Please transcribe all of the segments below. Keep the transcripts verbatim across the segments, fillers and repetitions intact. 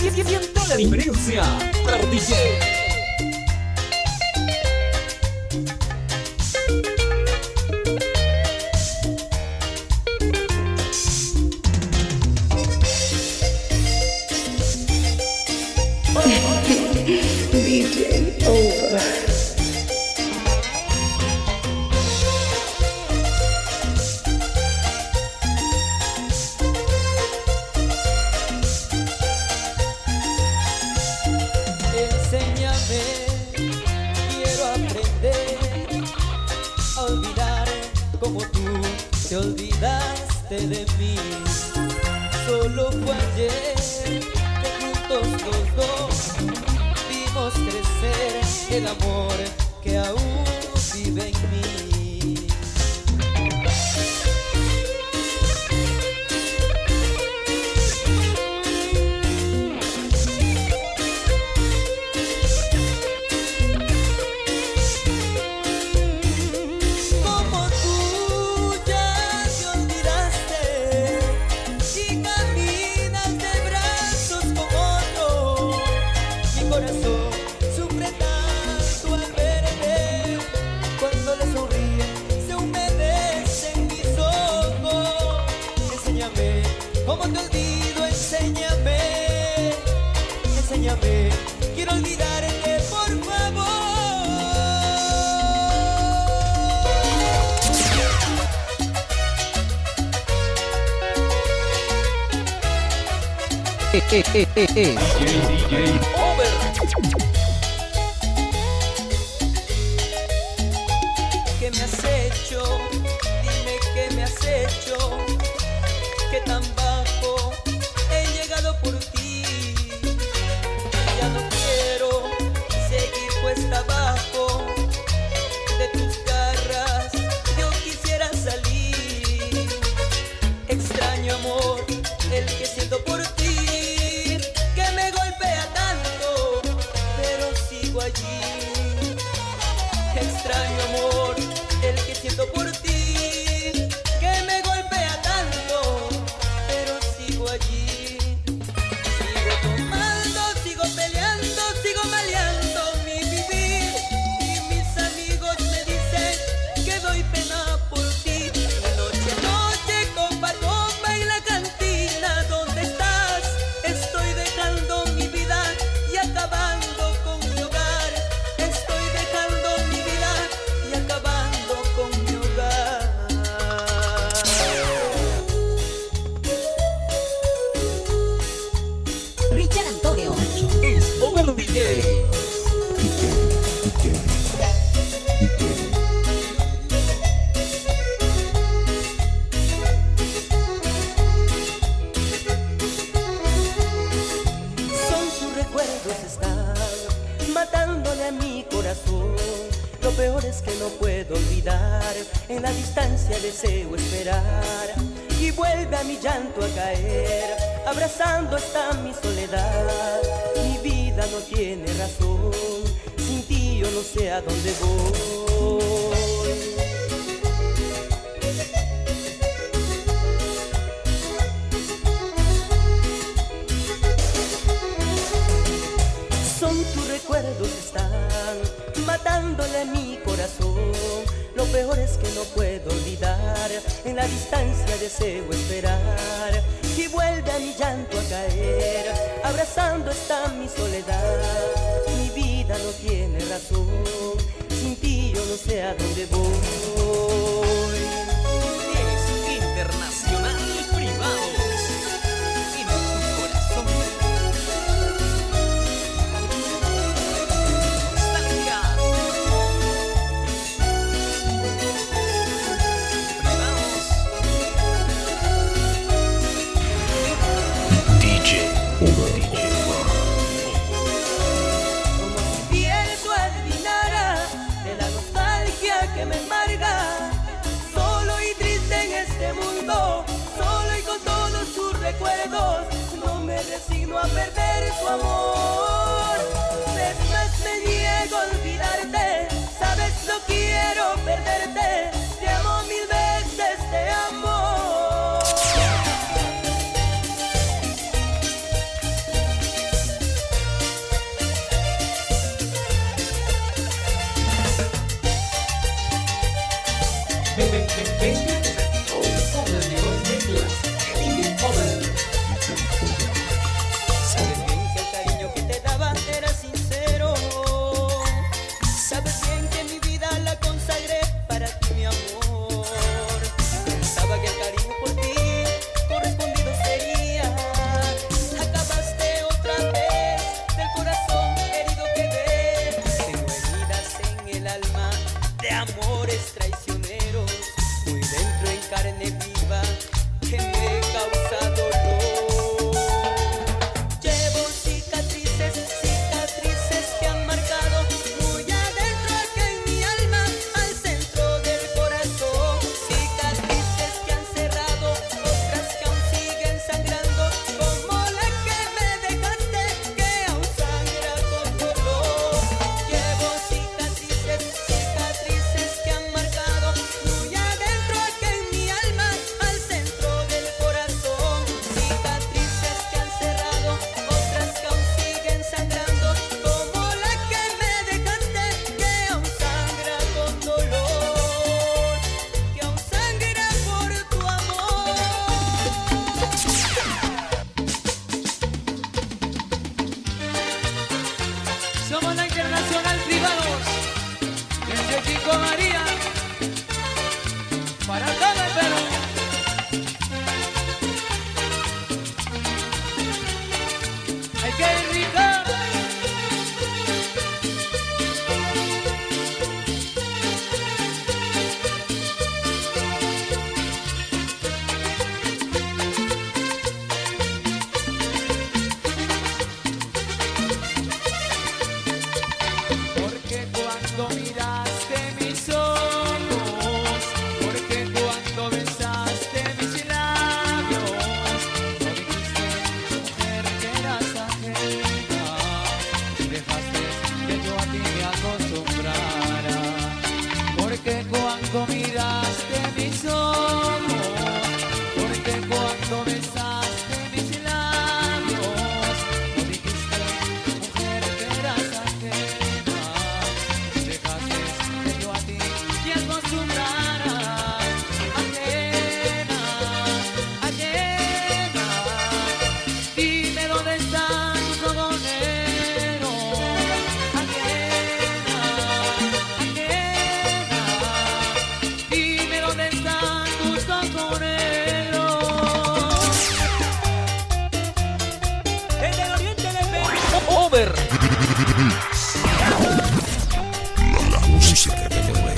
Siente la diferencia. D J. D J over. Enséñame, quiero aprender a olvidar como tú te olvidaste de mí. Solo fue ayer que juntos los dos vimos crecer el amor que aún vive en mí. Como tú ya te olvidaste y caminas de brazos con otro, mi corazón sufre tanto al verte. Cuando le sonríe se humedecen mis ojos. Enséñame cómo te olvido, enséñame, enséñame, quiero olvidarte por favor. ¿Qué me has hecho? Dime qué me has hecho. ¿Qué tan bajo he llegado por ti? Ya no quiero seguir cuesta abajo. De tus garras yo quisiera salir. Extraño amor, el que siento por ti, que me golpea tanto, pero sigo allí. Extraño amor, el que siento por ti, que me golpea tanto, pero sigo allí. Sigo tomando, sigo peleando, sigo maleando mi vivir. Y mis amigos me dicen que doy pena por ti. Noche a noche, copa a copa en la cantina. ¿Dónde estás? Estoy dejando mi vida y acabando con mi hogar. Estoy dejando mi vida y acabando con mi hogar. Richard Antonio. Es Over D J. Son sus recuerdos, están matándole a mi corazón. Lo peor es que no puedo olvidar, en la distancia deseo esperar. Y vuelve a mi llanto a caer, abrazando está mi soledad. Mi vida no tiene razón, sin ti yo no sé a dónde voy. Son tus recuerdos, están matándole a mi corazón. Lo peor es que no puedo olvidar, en la distancia deseo esperar. Y vuelve a mi llanto a caer, abrazando está mi soledad. Mi vida no tiene razón, sin ti yo no sé a dónde voy. Es Internacional Privados. En tu corazón. Nostalgia. Privados. D J Over. Como si pienso adivinara de la nostalgia que me embarga. Over. La música que te mueve.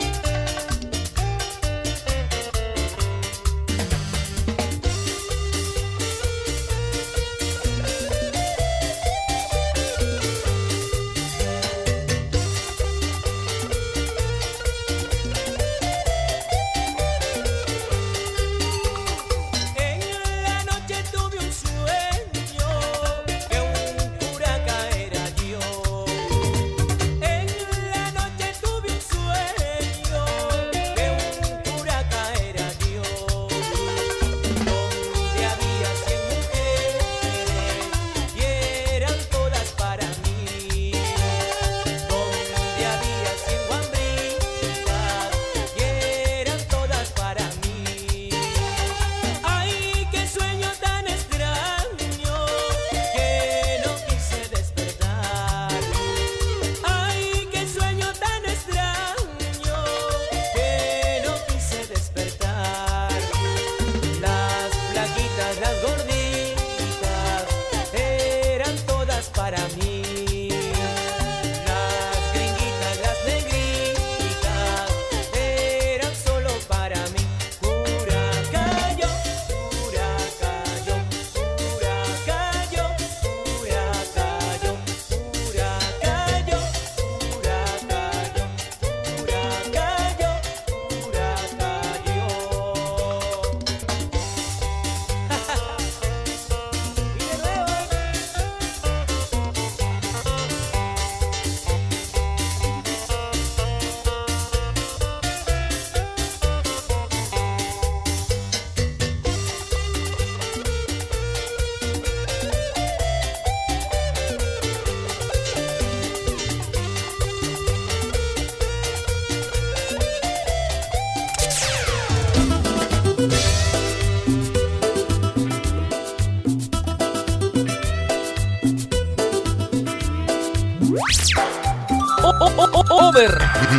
Over.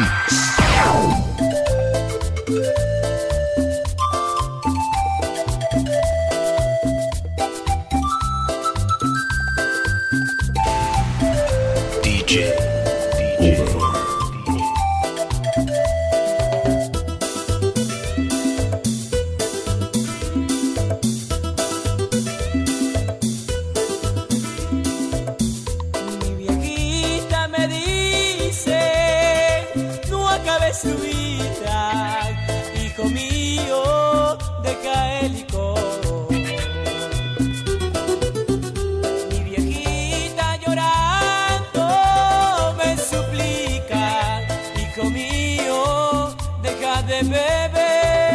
D J. D J. Tu vida, hijo mío, deja el licor. Mi viejita llorando me suplica, hijo mío, deja de beber.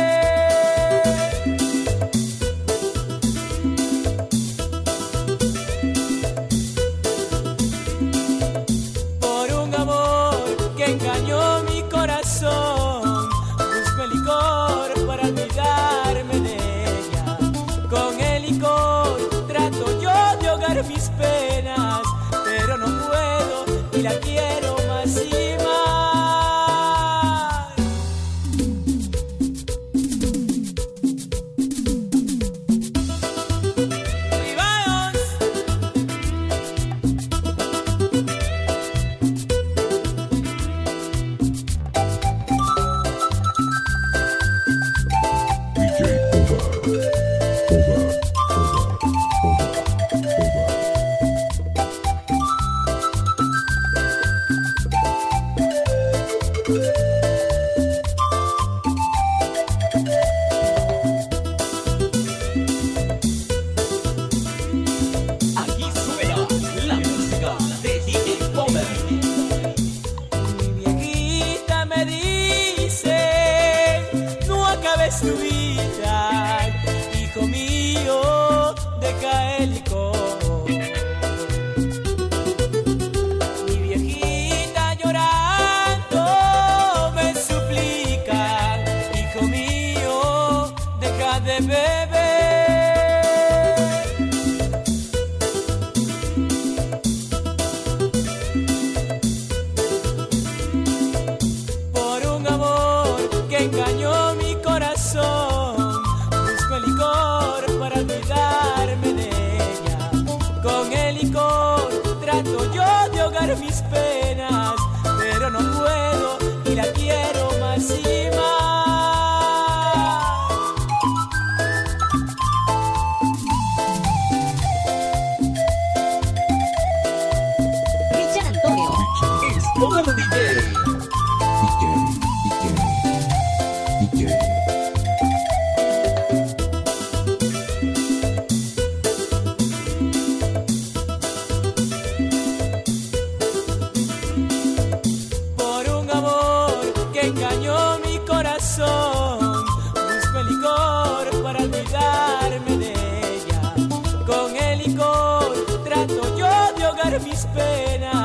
Por un amor que engañó mi corazón, busco el licor para olvidarme de ella. Con el licor trato yo de ahogar mis penas, pero no puedo y la quiero más y más. ¡Vivaos! Aquí suena la música de D J Over. Mi viejita me dice, no acabes tu vida, hijo mío, deja el licor. Mi viejita llorando me suplica, hijo mío, deja de beber. Por un amor que engañó mi corazón, busco el licor para olvidarme de ella. Con el licor trato trato yo de ahogar mis penas, pero no puedo y la quiero más y más. Richard Antonio. Póngalo D J. D J, D J, D J. Engañó mi corazón, busco el licor para olvidarme de ella. Con el licor trato yo de ahogar mis penas,